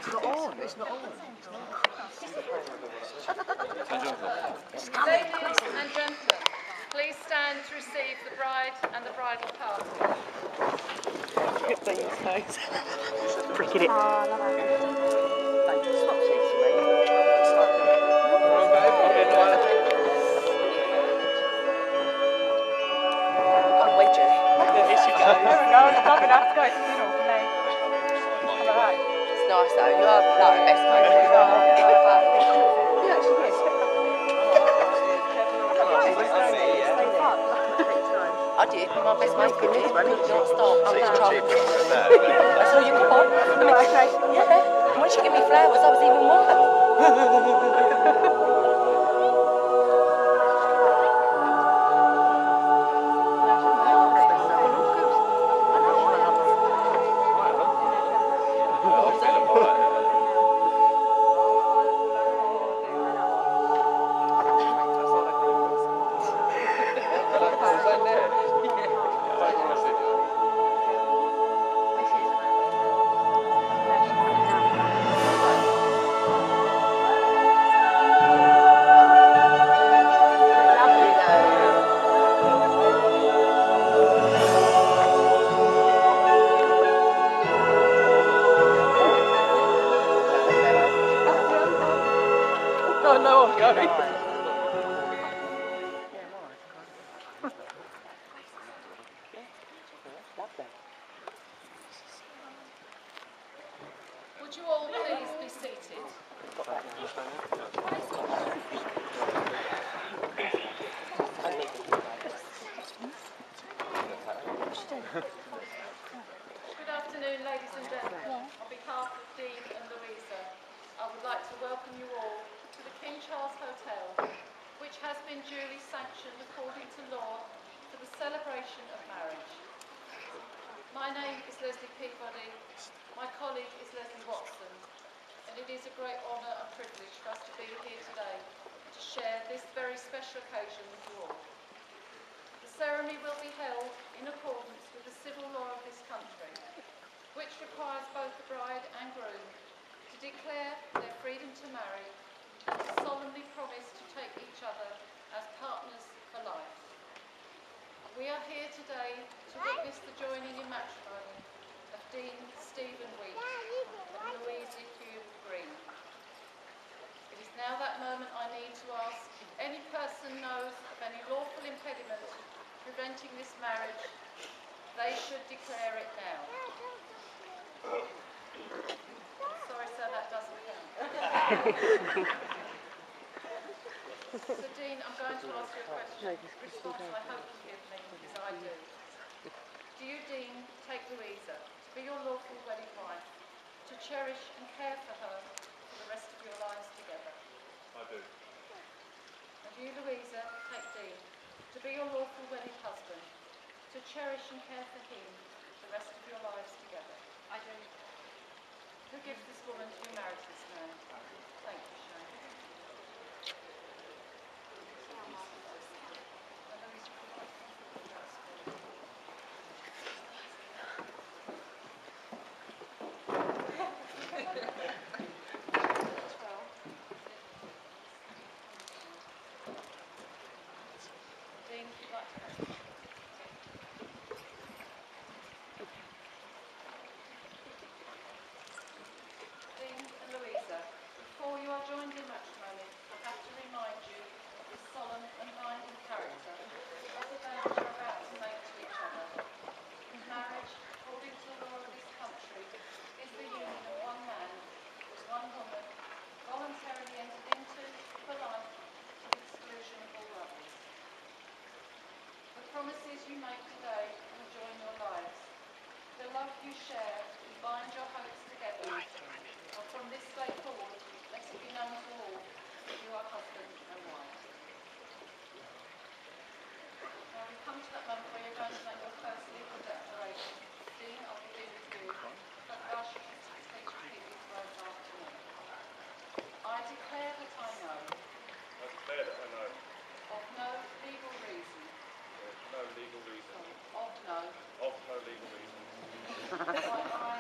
It's not on. It's not on. Ladies and gentlemen, please stand to receive the bride and the bridal party. Freaking it. Swap seats, mate. Can't wait, Jenny. Here she goes. There we go. I'm not going to have to go to the funeral for me. Alright. It's nice though. You are like the best mate. You actually is. I did. My best mate did it. Not stop. That's all you got on. Yeah. And when she gave me flowers, I was even more. Would you all please be seated? Good afternoon, ladies and gentlemen. On behalf of Dean and Louisa, I would like to welcome you all to the King Charles Hotel, which has been duly sanctioned according to law for the celebration of marriage. My name is Leslie Peabody. My colleague is Leslie Watson, and it is a great honour and privilege for us to be here today to share this very special occasion with you all. The ceremony will be held in accordance with the civil law of this country, which requires both the bride and groom to declare their freedom to marry and to solemnly promise to take each other as partners for life. We are here today to witness the joining in matrimony of Dean Stephen Weeks and Louisa Green. It is now that moment I need to ask if any person knows of any lawful impediment preventing this marriage, they should declare it now. Sorry sir, that doesn't count. So Dean, I'm going to ask you a question. Response I hope you give me, because I do. Do you, Dean, take Louisa to be your lawful wedded wife, to cherish and care for her for the rest of your lives together? I do. And you, Louisa, take Dean to be your lawful wedded husband, to cherish and care for him for the rest of your lives together? I do. Who gives this woman to be married to this man? Thank you, Shane. Promises you make today will join your lives. The love you share will bind your hopes together. And from this day forward, let it be known to all that you are husband and wife. Now we come to that moment where you're going to make your first legal declaration. Dean, I'll begin with you, but I ask you to please repeat these words after me. I declare that I know. I declare that I know. Of no legal reason. No legal reason. Of no legal reason. why I